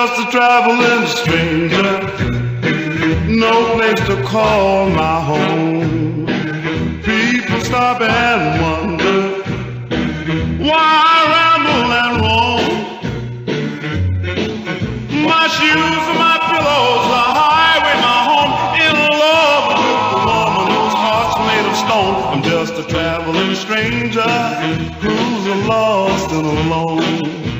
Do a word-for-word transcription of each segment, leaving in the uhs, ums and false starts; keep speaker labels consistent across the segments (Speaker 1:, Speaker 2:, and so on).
Speaker 1: just a traveling stranger, no place to call my home. People stop and wonder why I ramble and roam. My shoes and my pillows, the highway, my home. In love with the woman whose heart's made of stone. I'm just a traveling stranger who's lost and alone.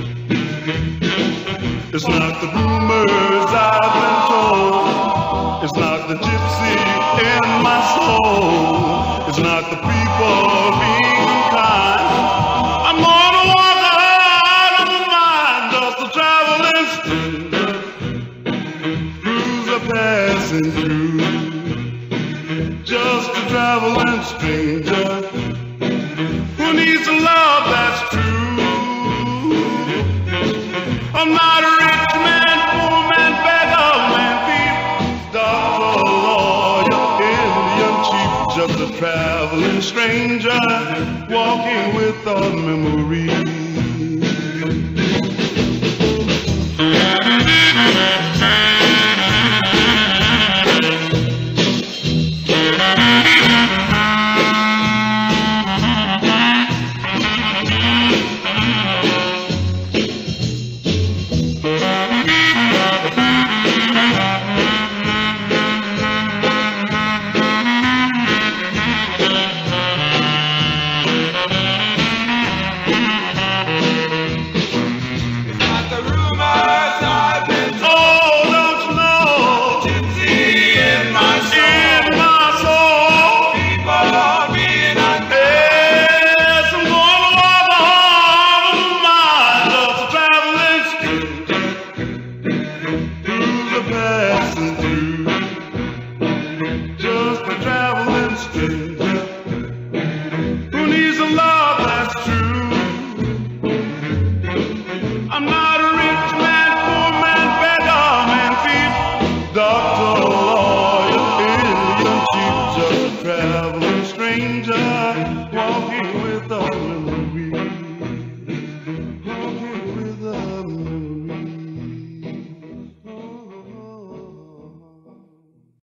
Speaker 1: It's not the rumors I've been told. It's not the gypsy in my soul. It's not the people being kind. I'm gonna walk out of mine. Just a traveling stranger, who's a passing through. Just a traveling stranger who needs a love that's true. I'm not a rich man, poor man, beggar man, thief, doctor, lawyer, Indian chief. Just a traveling stranger walking without memory.